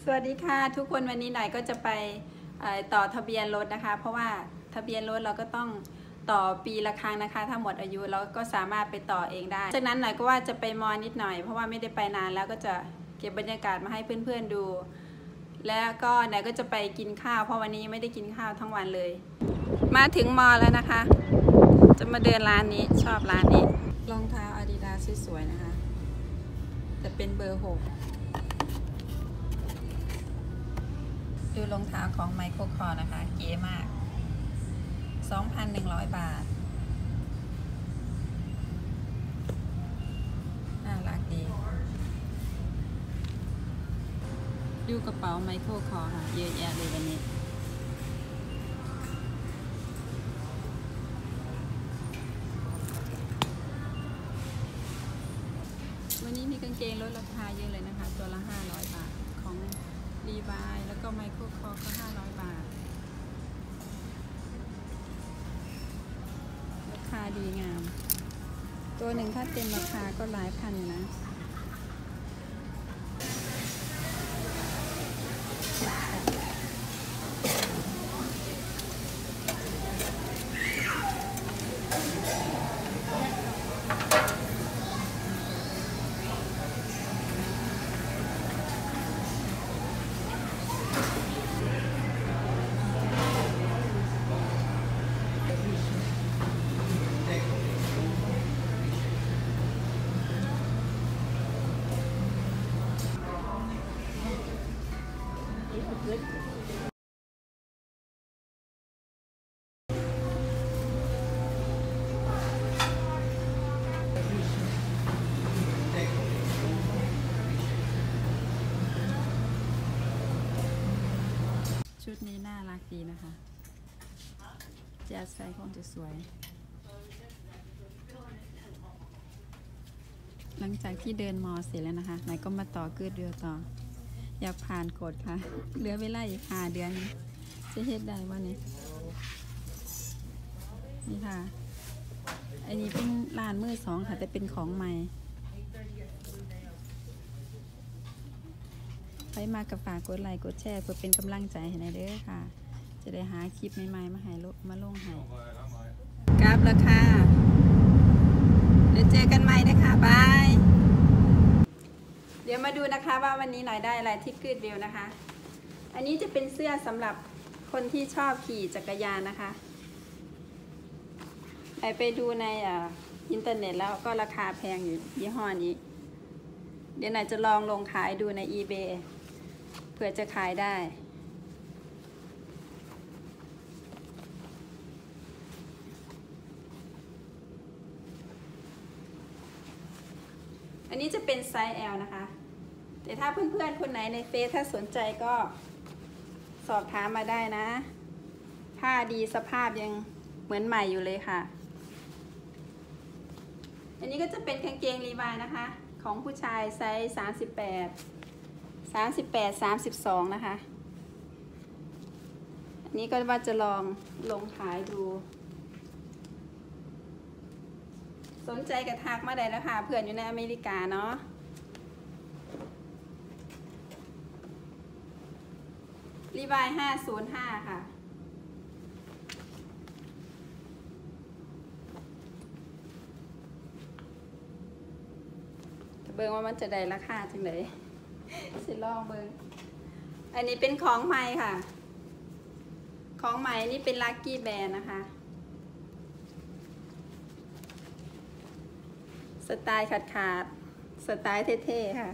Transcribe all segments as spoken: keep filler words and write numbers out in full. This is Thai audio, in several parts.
สวัสดีค่ะทุกคนวันนี้หน่อยก็จะไปต่อทะเบียนรถนะคะเพราะว่าทะเบียนรถเราก็ต้องต่อปีละครั้งนะคะถ้าหมดอายุเราก็สามารถไปต่อเองได้จากนั้นหน่อยก็ว่าจะไปมอนิดหน่อยเพราะว่าไม่ได้ไปนานแล้วก็จะเก็บบรรยากาศมาให้เพื่อนๆดูแล้วก็หน่อยก็จะไปกินข้าวเพราะวันนี้ไม่ได้กินข้าวทั้งวันเลยมาถึงมอแล้วนะคะจะมาเดินร้านนี้ชอบร้านนี้รองเท้า Adidas สวยๆนะคะจะเป็นเบอร์หกดูรองเท้าของไมเคิลคอร์นะคะเก๋มาก สองพันหนึ่งร้อย บาทน่ารักดีดูกระเป๋าไมเคิลคอร์ค่ะเยอะแยะเลยวันนี้วันนี้มีกางเกงลดราคาเยอะเลยนะคะตัวละห้าร้อยบาทของรีบายแล้วก็ไมเคิลคอร์ก็ห้าร้อยบาทราคาดีงามตัวหนึ่งถ้าเต็มราคาก็หลายพันนะชุดนี้น่ารักดีนะคะแจ๊สใส่คงจะสวยหลังจากที่เดินมอเสร็จแล้วนะคะไหนก็มาต่อกืดเรือต่ออยากผ่านกฎค่ะเหลือเวลาอีกห้าเดือนจะเฮ็ดได้ว่านี่นี่ค่ะอันนี้เป็นร้านมือสองค่ะแต่เป็นของใหม่ไปมากับฝากกดไลค์กดแชร์เพื่อเป็นกำลังใจให้ในเด้อค่ะจะได้หาคลิปใหม่ๆมาให้มาลงให้กราฟราคาเดี๋ยวเจอกันใหม่นะคะบายเดี๋ยวมาดูนะคะว่าวันนี้หน่อยได้อะไรที่กู๊ดวิวนะคะอันนี้จะเป็นเสื้อสำหรับคนที่ชอบขี่จักรยานนะคะไปไปดูในอ่าอินเทอร์เน็ตแล้วก็ราคาแพงอยู่ยี่ห้อนี้เดี๋ยวหน่อยจะลองลงขายดูใน อีเบย์ เผื่อจะขายได้อันนี้จะเป็นไซส์ แอล นะคะแต่ถ้าเพื่อนๆคนไหนในเฟซถ้าสนใจก็สอบถามมาได้นะผ้าดีสภาพยังเหมือนใหม่อยู่เลยค่ะอันนี้ก็จะเป็นกางเกงรีบายนะคะของผู้ชายไซส์สามสิบแปด สามสิบแปด สามสิบสองนะคะอันนี้ก็ว่าจะลองลงขายดูสนใจกระทักมาได้แล้วค่ะเพื่อนอยู่ในอเมริกาเนาะรีบายห้าศูนย์ห้าค่ะเบิ่งว่ามันจะได้ราคาจังเลยสิลองเบิ่งอันนี้เป็นของใหม่ค่ะของใหม่นี่เป็นลัคกี้แบรนด์นะคะสไตล์ขาดขาดสไตล์เท่ๆค่ะ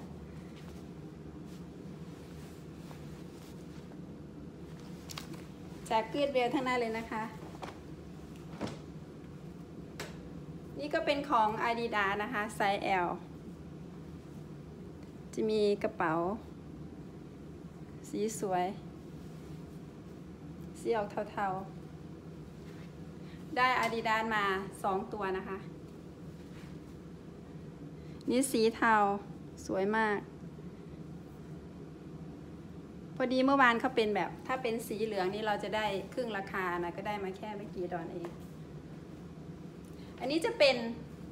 จากกู๊ดวิวทั้งนั้นเลยนะคะนี่ก็เป็นของ Adidas นะคะไซส์ แอล จะมีกระเป๋าสีสวยสีออกเทาๆได้ Adidas มาสองตัวนะคะนี่สีเทาสวยมากพอดีเมื่อวานเขาเป็นแบบถ้าเป็นสีเหลืองนี่เราจะได้ครึ่งราคานะก็ได้มาแค่ไม่กี่ดอลเองอันนี้จะเป็น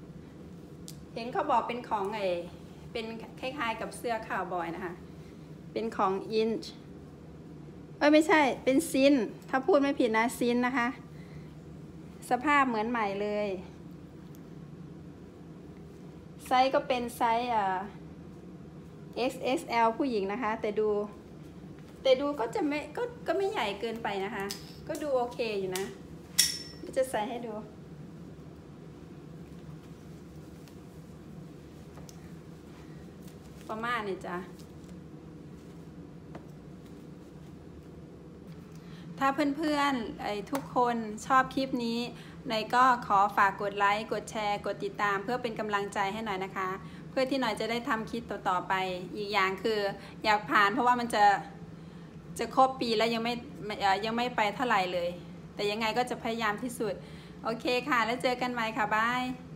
เห็นเขาบอกเป็นของไอ เป็นคล้ายๆกับเสื้อคาวบอยนะคะเเป็นของ inch เอ้ยไม่ใช่เป็นซินถ้าพูดไม่ผิดนะซินนะคะสภาพเหมือนใหม่เลยไซส์ก็เป็นไซส์อ่า เอ็กซ์ เอ็กซ์ แอล ผู้หญิงนะคะแต่ดูแต่ดูก็จะไม่ก็ก็ไม่ใหญ่เกินไปนะคะก็ดูโอเคอยู่นะจะใส่ให้ดูประมาณนี้จ้ะถ้าเพื่อนๆไอ้ทุกคนชอบคลิปนี้หน่อยก็ขอฝากกดไลค์กดแชร์กดติดตามเพื่อเป็นกำลังใจให้หน่อยนะคะเพื่อที่หน่อยจะได้ทำคลิปต่อๆไปอีกอย่างคืออยากผ่านเพราะว่ามันจะจะครบปีแล้วยังไม่ยังไม่ไปเท่าไหร่เลยแต่ยังไงก็จะพยายามที่สุดโอเคค่ะแล้วเจอกันใหม่ค่ะบาย